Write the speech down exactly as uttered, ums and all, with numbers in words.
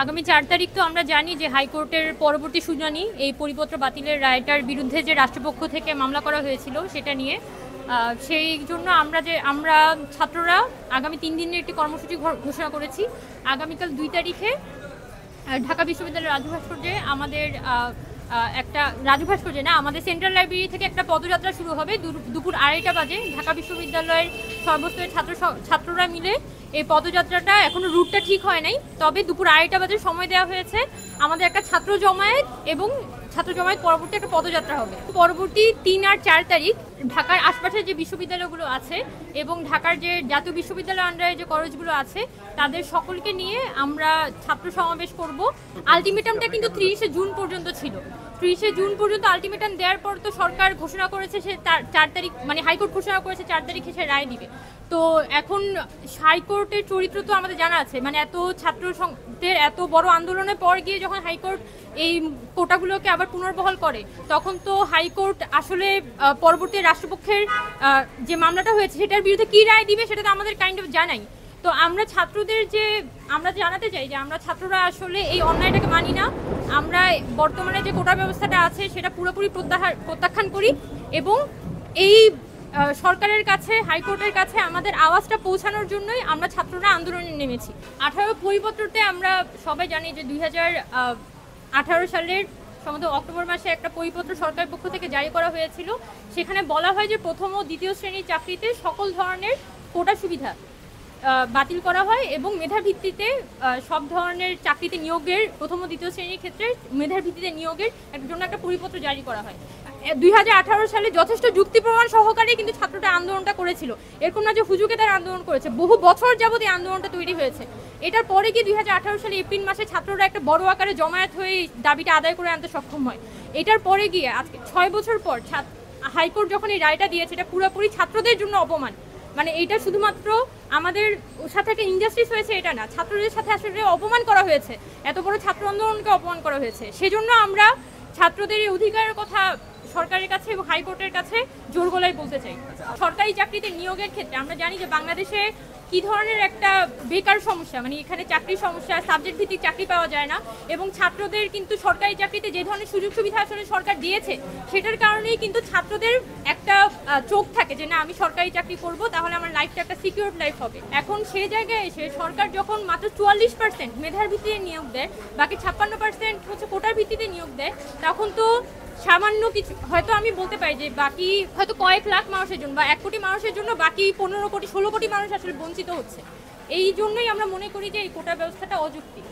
আগামী চার তারিখ তো আমরা জানি যে হাইকোর্টের পরবর্তী শুনানি এই পরিপত্র বাতিলের রায়টার বিরুদ্ধে যে রাষ্ট্রপক্ষ থেকে মামলা করা হয়েছিল সেটা নিয়ে। সেই জন্য আমরা যে আমরা ছাত্ররা আগামী তিন দিনের একটি কর্মসূচি ঘোষণা করেছি। আগামীকাল দুই তারিখে ঢাকা বিশ্ববিদ্যালয়ের রাজু ভাস্কর্যে আমাদের একটা রাজু ভাস্কর্যে না আমাদের সেন্ট্রাল লাইব্রেরি থেকে একটা পদযাত্রা শুরু হবে দুপুর আড়াইটা বাজে। ঢাকা বিশ্ববিদ্যালয়ের সর্বস্তরের ছাত্র ছাত্ররা মিলে এই পদযাত্রাটা এখনো রুটটা ঠিক হয় নাই, তবে দুপুর আড়াইটা বাজে সময় দেওয়া হয়েছে। আমাদের একটা ছাত্র জমায়েত এবং ছাত্র জমায়েত পরবর্তী একটা পদযাত্রা হবে। পরবর্তী তিন আর চার তারিখ ঢাকার আশপাশের যে বিশ্ববিদ্যালয়গুলো আছে এবং ঢাকার যে জাতীয় বিশ্ববিদ্যালয় আন্ডারে যে কলেজগুলো আছে তাদের সকলকে নিয়ে আমরা ছাত্র সমাবেশ করব। আলটিমেটামটা কিন্তু ত্রিশে জুন পর্যন্ত ছিল। ত্রিশে জুন পর্যন্ত আলটিমেটাম দেওয়ার পর তো সরকার ঘোষণা করেছে সে চার তারিখ মানে হাইকোর্ট ঘোষণা করেছে চার তারিখে সে রায় দিবে। তো এখন হাইকোর্টের চরিত্র তো আমাদের জানা আছে, মানে এত ছাত্রদের এত বড় আন্দোলনের পর গিয়ে যখন হাইকোর্ট এই কোটাগুলোকে আবার পুনর্বহাল করে তখন তো হাইকোর্ট আসলে পরবর্তী রাষ্ট্রপক্ষের যে মামলাটা হয়েছে সেটার বিরুদ্ধে কী রায় দিবে সেটা তো আমাদের কাইন্ড অফ জানাই। তো আমরা ছাত্রদের যে আমরা জানাতে চাই যে আমরা ছাত্ররা আসলে এই অন্যায়টাকে মানি না। আমরা বর্তমানে যে কোটা ব্যবস্থাটা আছে সেটা পুরোপুরি প্রত্যাহার প্রত্যাখ্যান করি এবং এই সরকারের কাছে হাইকোর্টের কাছে আমাদের আওয়াজটা পৌঁছানোর জন্যই আমরা ছাত্ররা আন্দোলনে নেমেছি। আঠারো পরিপত্রতে আমরা সবাই জানি যে দুই হাজার আঠারো সালের সম্ভবত অক্টোবর মাসে একটা পরিপত্র সরকারের পক্ষ থেকে জারি করা হয়েছিল। সেখানে বলা হয় যে প্রথম ও দ্বিতীয় শ্রেণীর চাকরিতে সকল ধরনের কোটা সুবিধা বাতিল করা হয় এবং মেধার ভিত্তিতে সব ধরনের চাকরিতে নিয়োগের প্রথম ও দ্বিতীয় শ্রেণীর ক্ষেত্রে মেধার ভিত্তিতে নিয়োগের জন্য একটা পরিপত্র জারি করা হয়। দুই হাজার আঠারো সালে যথেষ্ট যুক্তি প্রমাণ সহকারে কিন্তু ছাত্রটা আন্দোলনটা করেছিল। এরকম না যে হুজুকে তারা আন্দোলন করেছে, বহু বছর যাবত এই আন্দোলনটা তৈরি হয়েছে। এটার পরে গিয়ে দুই হাজার আঠারো সালে এপ্রিল মাসে ছাত্ররা একটা বড় আকারে জমায়েত হয়ে দাবিটা আদায় করে আনতে সক্ষম হয়। এটার পরে গিয়ে আজকে ছয় বছর পর হাইকোর্ট যখন এই রায়টা দিয়েছে এটা পুরোপুরি ছাত্রদের জন্য অপমান। মানে এইটা শুধুমাত্র আমাদের সাথে একটা ইনজাস্টিস হয়েছে এটা না, ছাত্রদের সাথে আসলে অপমান করা হয়েছে, এত বড় ছাত্র আন্দোলনকে অপমান করা হয়েছে। সেজন্য আমরা ছাত্রদের এই অধিকারের কথা সরকারের কাছে এবং হাইকোর্টের কাছে জোর গলায় বলতে চাই। সরকারি চাকরিতে নিয়োগের ক্ষেত্রে আমরা জানি যে বাংলাদেশে কি ধরনের একটা বেকার সমস্যা, মানে এখানে চাকরির সমস্যা, সাবজেক্ট ভিত্তিক চাকরি পাওয়া যায় না এবং ছাত্রদের কিন্তু সরকারি চাকরিতে যে ধরনের সুযোগ সুবিধা আসলে সরকার দিয়েছে সেটার কারণেই কিন্তু ছাত্রদের একটা চোখ থাকে যে না আমি সরকারি চাকরি করব তাহলে আমার লাইফটা একটা সিকিউর লাইফ হবে। এখন সেই জায়গায় এসে সরকার যখন মাত্র চুয়াল্লিশ পার্সেন্ট মেধার ভিত্তিতে নিয়োগ দেয়, বাকি ছাপ্পান্ন পার্সেন্ট হচ্ছে কোটার ভিত্তিতে নিয়োগ দেয়, তখন তো সামান্য কিছু হয়তো আমি বলতে পারি যে বাকি হয়তো কয়েক লাখ মানুষের জন্য বা এক কোটি মানুষের জন্য বাকি পনেরো কোটি ষোলো কোটি মানুষ আসলে বঞ্চিত হচ্ছে। এই জন্যই আমরা মনে করি যে এই কোটা ব্যবস্থাটা অযৌক্তিক।